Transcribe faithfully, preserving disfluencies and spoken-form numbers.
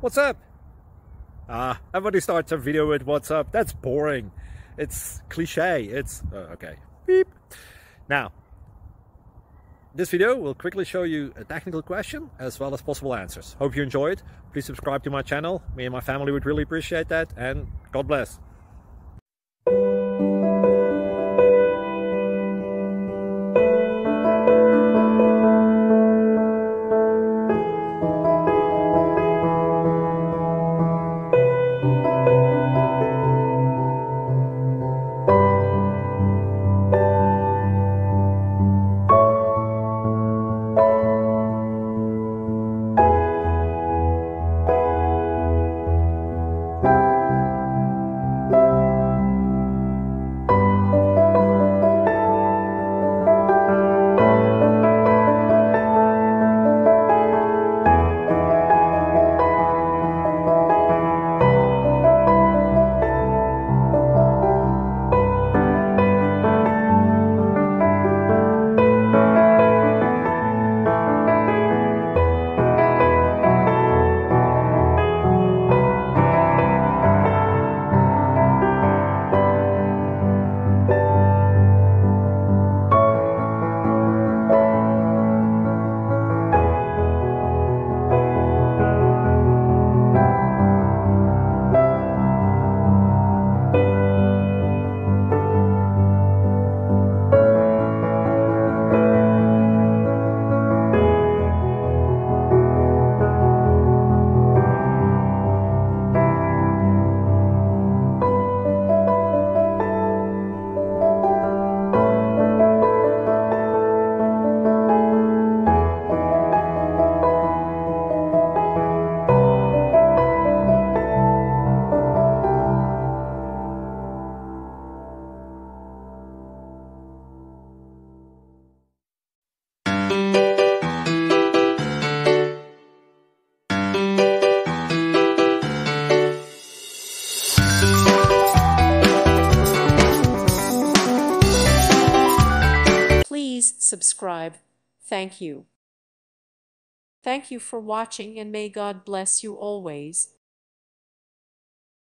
What's up? Ah, everybody starts a video with what's up. That's boring. It's cliche. It's uh, okay. Beep. Now, this video will quickly show you a technical question as well as possible answers. Hope you enjoyed. Please subscribe to my channel. Me and my family would really appreciate that, and God bless. Please subscribe. Thank you. Thank you for watching, and may God bless you always.